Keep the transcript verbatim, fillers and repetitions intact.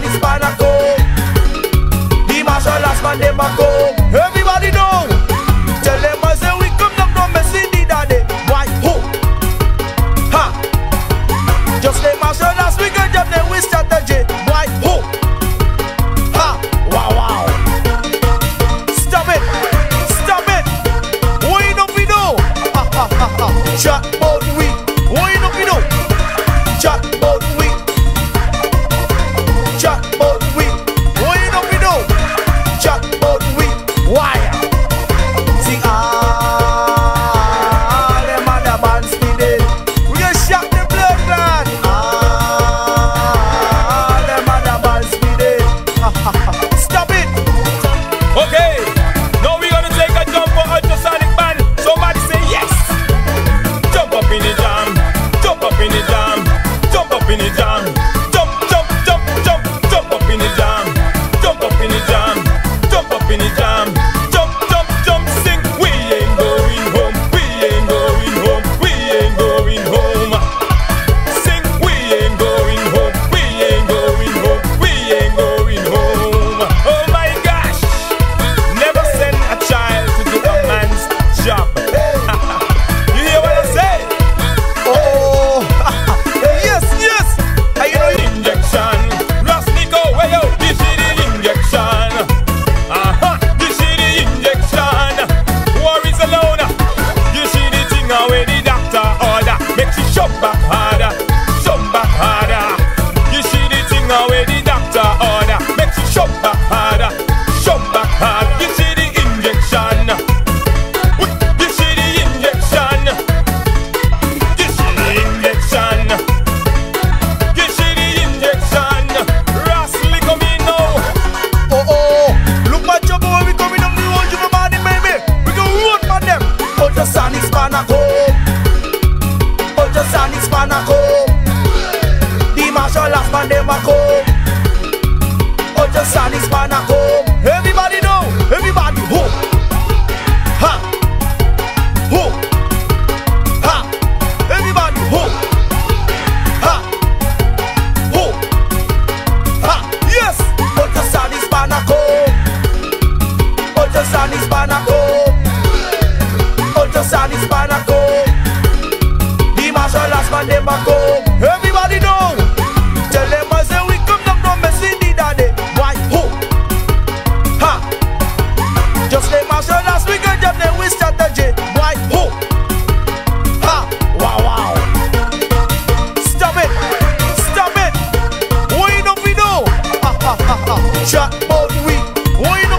and it's Panaco. The martial arts man them a come. Everybody know. Tell them I say we come down from Messi the daddy. Why who? Ha. Just like martial arts we can jump them with strategy. Why who? Ha. Wow wow. Stop it. Stop it. Why don't we know? Ha ha ha ha. Chat about we. Why don't we know? Chat about we. Chat about we. Why don't we know? Chat about we. Why? See ah, them other bands speeding. We gonna shock the blood man. Ah, them other bands speeding. Stop it. Okay, now we gonna take a jump for ultrasonic band. Somebody say yes. Jump up in the jam. Jump up in the jam. Jump up in the jam. Jump, jump, jump, jump, jump up in the jam. Jump up in the jam. Jump up in the jam. Jump, jump, jump, sing. We ain't going home. We ain't going home. We ain't going home. Sing. We ain't going home. We ain't going home. We ain't going home. Oh my gosh! Never send a child to do a man's job. You hear what I say? Oh, yes, yes. Are you know you? Injection. Rosnico, way out. This is the injection. Uh-huh. This is the injection. War is alone. You see the thing where the doctor order. Makes you shove back harder. Shove back harder. You see the thing where the doctor order. Makes you shove back harder. Shove back hard. You see the injection. You see the injection. You see the injection. You see the injection. Rastly come in now. Oh oh, look at your boy, we coming up the road, you know body baby. We go run for them. Ultrasonic Panaco. Ultrasonic Panaco. The martial arts man them a come. Ultrasonic Panaco. Everybody know, everybody who? Ha. Who? Ha. Everybody who? Ha. Who? Ha. Yes. Ultrasonic Panaco. Ultrasonic Panaco. Ultrasonic Panaco. The martial arts man them a come. Everybody know. Tell them I say we come down from Messi the daddy. Why who? Ha. Just like martial arts we can jump them with strategy. Why who? Ha. Wow wow. Stop it. Stop it. Why don't we know? Ha ha ha ha. Chat about we. Why don't